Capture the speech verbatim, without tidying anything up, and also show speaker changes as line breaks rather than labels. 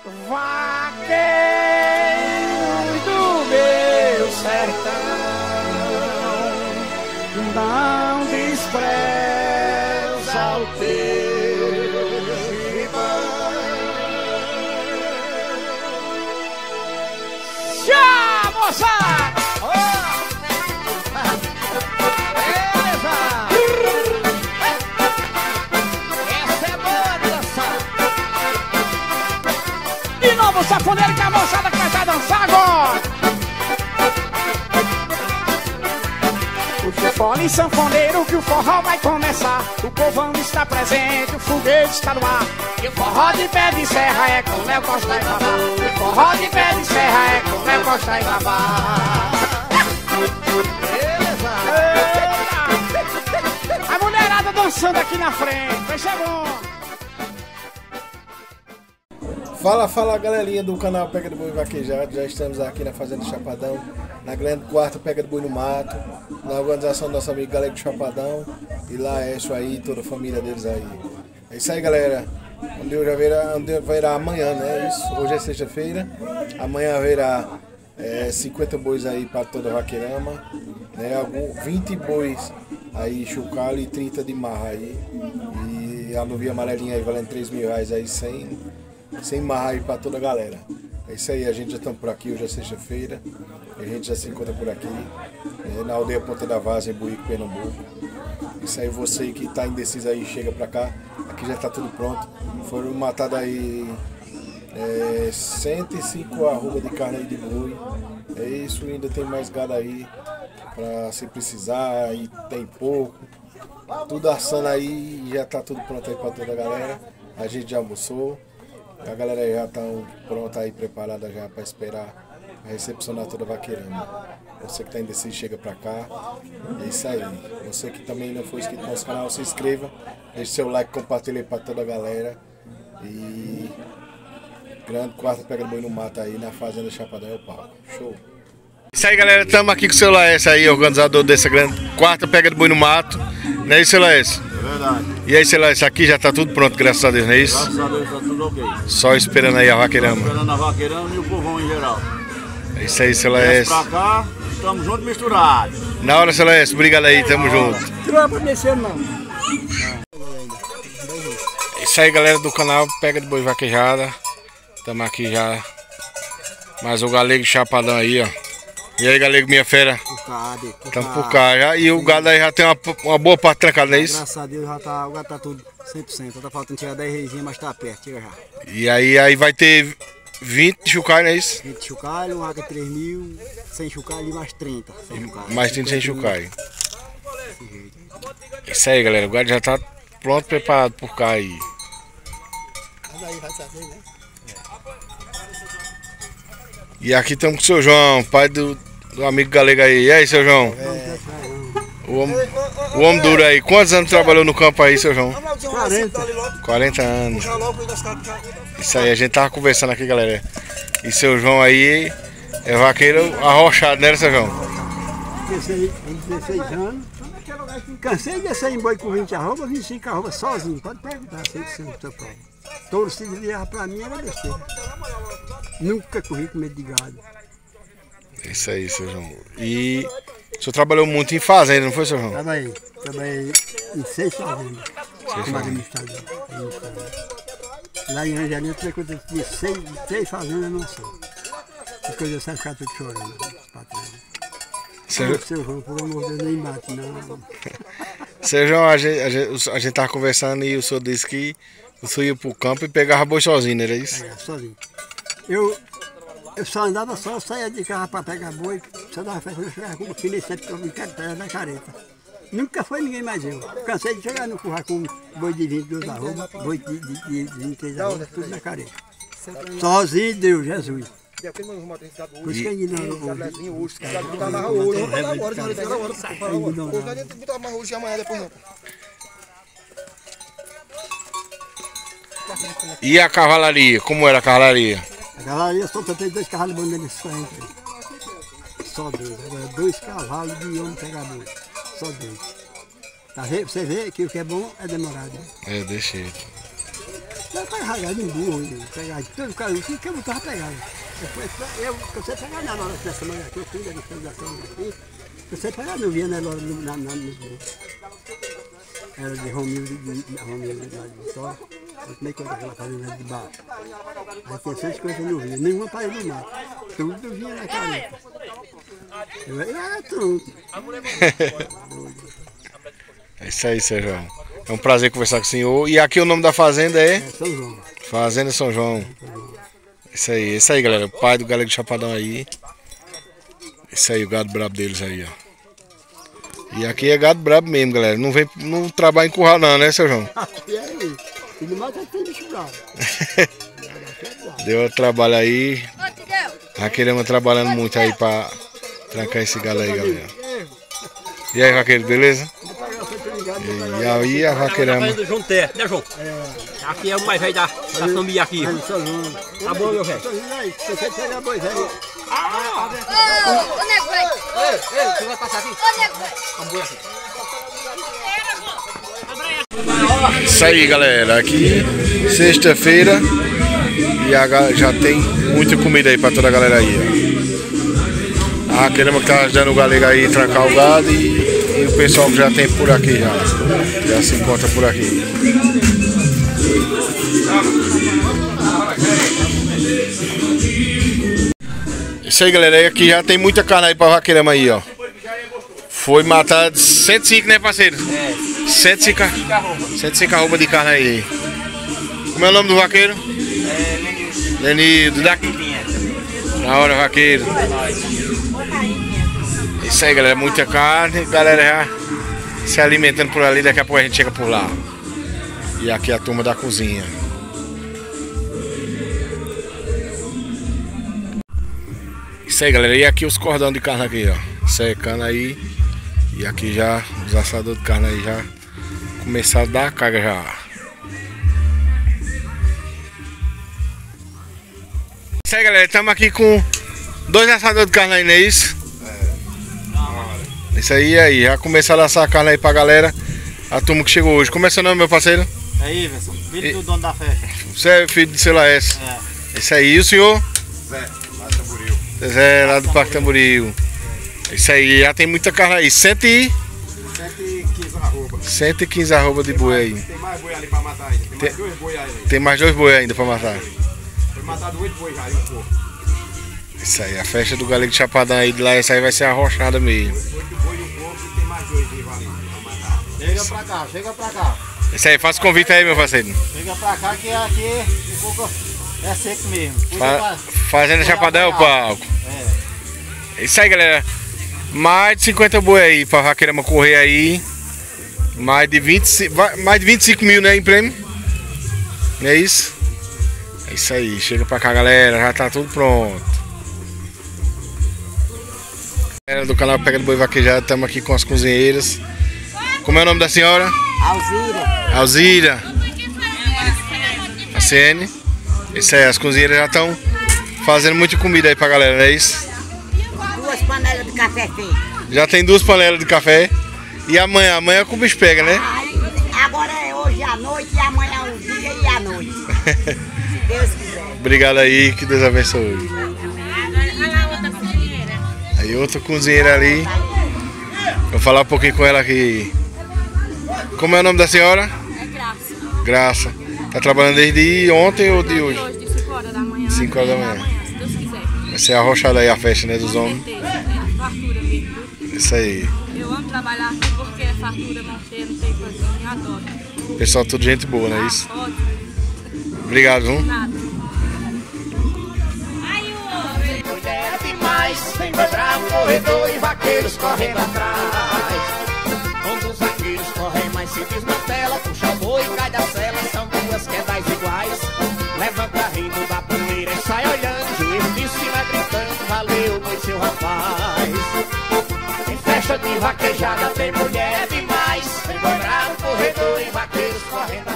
Vaqueiros do meu sertão, não despreza o teu rival. Tchau, moçada! Vamos, safoneiro, que a moçada começa a dançar agora. O fole sanfoneiro que o forró vai começar. O povão está presente, o foguete está no ar. E o forró de pé de serra é com Léo Costa e Babá. O forró de pé de serra é com Léo Costa e Babá. A mulherada dançando aqui na frente, vai ser bom.
Fala, fala galerinha do canal Pega do Boi Vaquejado, já estamos aqui na Fazenda Chapadão, na grande quarta Pega do Boi no Mato, na organização do nosso amigo Galego do Chapadão, e lá é isso aí, toda a família deles aí. É isso aí galera, onde eu já verá, onde verá amanhã, né? Isso, hoje é sexta-feira, amanhã verá é, cinquenta bois aí para toda a vaqueirama, né? Algum, vinte bois aí chocalho e trinta de marra aí, e a luvinha amarelinha aí valendo três mil reais aí, sem... sem marra aí pra toda a galera. É isso aí, a gente já estamos por aqui, hoje é sexta-feira, a gente já se encontra por aqui, é, na aldeia Ponta da Vaza, em Buíque, Pernambuco. Isso aí, você que está indeciso aí, chega pra cá, aqui já está tudo pronto. Foram matadas aí é, cento e cinco arrobas de carne aí de boi. É isso, ainda tem mais gado aí pra se precisar, aí tem pouco. Tudo assando aí e já está tudo pronto aí pra toda a galera. A gente já almoçou. A galera já está pronta aí, preparada já para esperar a recepcionar toda a vaqueirama. Você que está indeciso, chega para cá. É isso aí. Você que também não foi inscrito no nosso canal, se inscreva. Deixe seu like, compartilhe para toda a galera. E grande quarta Pega do Boi no Mato aí na Fazenda Chapadão é o palco. Show! Isso aí galera, estamos aqui com o seu Laércio aí, organizador dessa grande quarta Pega do Boi no Mato. Não é isso, seu Laércio?
Verdade.
E aí, sei lá, isso aqui já tá tudo pronto, graças a Deus, não é isso?
Graças a Deus tá tudo ok.
Só esperando aí a vaqueirama.
Só esperando a vaqueirama e o povão em geral.
É isso aí, seu
Desce
Laércio.
pra cá, estamos juntos misturados.
Na hora, seu Laércio, obrigado aí, tamo junto.
Tropa descer não.
É isso aí, galera do canal Pega do Boi Vaquejada. Tamo aqui já. Mais o Galego Chapadão aí, ó. E aí, Galego, minha fera?
Pucado,
Tamo por cá já. E o gado aí já tem uma, uma boa parte trancada, não é isso?
Graças a Deus já tá, o gado tá tudo cem por cento. Tá faltando tirar dez reizinhas, mas tá perto, chega já.
E aí, aí vai ter vinte chucalhos, não é isso?
vinte chocalho, um A K três mil, cem chocalho e mais trinta.
Mais trinta sem chucalho. É isso aí, galera. O gado já tá pronto, preparado por cá aí. E aqui estamos com o seu João, pai do, do amigo Galego aí. E aí, seu João? É. O, homem, o homem duro aí. Quantos anos trabalhou no campo aí, seu João?
quarenta.
quarenta anos. Isso aí, a gente tava conversando aqui, galera. E seu João aí é vaqueiro arrochado, né, seu João?
Comecei em dezesseis anos. Cansei de sair em boi com vinte arrobas, vinte e cinco arrobas sozinho. Pode perguntar, sei que você não está prova. Touro se desviava pra mim era besteira. Nunca corri com medo de gado.
Isso aí, seu João. E o senhor trabalhou muito em fazenda, não foi, seu João?
Trabalhei. Trabalhei em seis fazendas. Como administrador. Lá em Angelina, eu tinha tinha seis, três fazendas numa só. Depois eu saí ficar tudo chorando. Seu João, por amor de Deus, nem bate, não.
Seu João, a gente, a, gente, a gente tava conversando e o senhor disse que o senhor ia pro campo e pegava boi sozinho, não era isso?
É, sozinho. Eu, eu só andava só, saía de carro para pegar boi, só dava festa, eu chegava com o filho sempre que eu me cartela da careta. Nunca foi ninguém mais eu. Cansei de chegar no curral com boi de vinte e dois arrobas, boi de, de, de vinte e três arrobas, tudo na careta. Sozinho Deus, Jesus. Por isso que ainda não hoje.
E a cavalaria? Como era a cavalaria?
A cavalaria só tem dois cavalos bons nesse frente. Só dois. Agora dois cavalos de homem pegador. Só dois. Tá vendo? Você vê que o que é bom é demorado.
É, deixa jeito.
Você vai ragar de um burro, pegar de todo caminho, que eu estava pegando. Eu cansei de pegar na hora dessa manhã aqui, eu fui da fiscalização aqui. Cansei de pegar, não via na hora na no era de Romildo, de Romildo de lá de Vitória. Eu tomei conta daquela fazenda de baixo. Aí tinha seis coisas que eu não via, nenhuma parede no mato. Tudo vinha na careta. Eu era tudo.
É isso aí, seu João. É um prazer conversar com o senhor. E aqui o nome da fazenda é?
É São João.
Fazenda São João. Isso aí, isso aí, galera. O pai do Galego de Chapadão aí. Isso aí, o gado brabo deles aí, ó. E aqui é gado brabo mesmo, galera. Não vem, não trabalha em curral não, né, seu João?
E aí? E no mato tem bicho bravo.
Deu trabalho aí. Raqueirama trabalhando muito aí pra trancar esse galo aí, galera. E aí, vaqueiro, beleza? E aí, a vaqueirama.
Do João Té, né, João? É. Aqui é o mais velho da, da família aqui. Tá bom, meu velho?
Você pega boi velho.
Ô, nego, velho.
Ei, ei, você vai passar aqui?
Ô, nego, velho.
Vamos boi aqui.
Isso aí, galera. Aqui, sexta-feira. E a, já tem muita comida aí pra toda a galera aí, ó. A Raqueirama que tá ajudando o Galego aí a trancar o gado e, e o pessoal que já tem por aqui já. Já se encontra por aqui. Isso aí, galera. E aqui já tem muita carne aí pra Raqueirama aí, ó. Foi matado cento e cinco, né, parceiro?
É.
cento e cinco, cento e cinco arroba de carne aí. Como é o nome do vaqueiro?
É, Lenildo.
Lenildo, daqui. Na hora, vaqueiro. Isso aí, galera. Muita carne. Galera já se alimentando por ali. Daqui a pouco a gente chega por lá. E aqui a turma da cozinha. Isso aí, galera. E aqui os cordão de carne aqui, ó. Secando aí. E aqui já os assadores de carne aí já começaram a dar a carga já. Isso aí, galera. Estamos aqui com dois assadores de carne aí, não é isso? É. Isso aí, aí. Já começaram a assar a carne aí pra galera. A turma que chegou hoje. Como é seu nome, meu parceiro?
É Iverson, filho e... do dono da festa.
Você é filho de seu Laércio? É. Isso aí. E o senhor?
Zé, lá de Tamboril.
Zé, lá do Parque Tamboril. Isso aí, já tem muita carne aí. Cento e...
cento e quinze arroba.
cento e quinze arroba de boi aí.
Tem mais boi ali pra matar ainda. Tem,
Tem-
mais dois boi aí.
Tem mais dois boi ainda pra matar.
Foi matado oito boi já e um pouco.
Isso aí, a festa do Galego de Chapadão aí de lá, essa aí vai ser arrochada mesmo.
Oito boi e um pouco e tem mais dois vivos ali pra matar.
Chega pra cá, chega pra cá.
Isso aí, faça o convite aí, meu parceiro.
Chega pra cá que aqui o coco é seco mesmo.
Fa Fazenda Chapadão é o palco.
É.
Isso aí, galera. Mais de cinquenta boi aí pra Raqueirama correr aí. Mais de, vinte, mais de vinte e cinco mil, né, em prêmio? Não é isso? É isso aí, chega pra cá, galera. Já tá tudo pronto. Galera do canal Pega do Boi Vaquejado, estamos aqui com as cozinheiras. Como é o nome da senhora?
Alzira.
Alzira. A C N. Isso aí, as cozinheiras já estão fazendo muita comida aí pra galera, não é isso?
Duas panelas de café feito.
Já tem duas panelas de café. E amanhã, amanhã que o bicho pega, né?
Aí, agora é hoje à noite e amanhã um dia e à noite. Se Deus quiser.
Obrigado aí, que Deus abençoe. Aí outra cozinheira ali. Vou falar um pouquinho com ela aqui. Como é o nome da senhora?
É Graça.
Graça. Tá trabalhando desde ontem ou de hoje?
Hoje, de cinco horas da manhã.
cinco horas da manhã.
amanhã, se Deus quiser.
Vai ser arrochada aí a festa, né, dos
Com
homens.
certeza, é fartura mesmo.
Isso aí.
Eu amo trabalhar aqui porque é fartura, não tem, não tem coisa, eu adoro.
Pessoal, tudo gente boa, não é isso?
Ah, ótimo,
Obrigado, viu?
nada.
Mulher demais, tem boi bravo, corredor e vaqueiros correndo atrás. Quando os vaqueiros correm mais se desmantela, puxa o boi e cai da cela, são duas quedas iguais. Levanta rindo da poeira e sai olhando, joelho de cima gritando, valeu, boi seu rapaz. Em festa de vaquejada tem mulher demais, tem boi bravo, corredor e vaqueiros correndo atrás.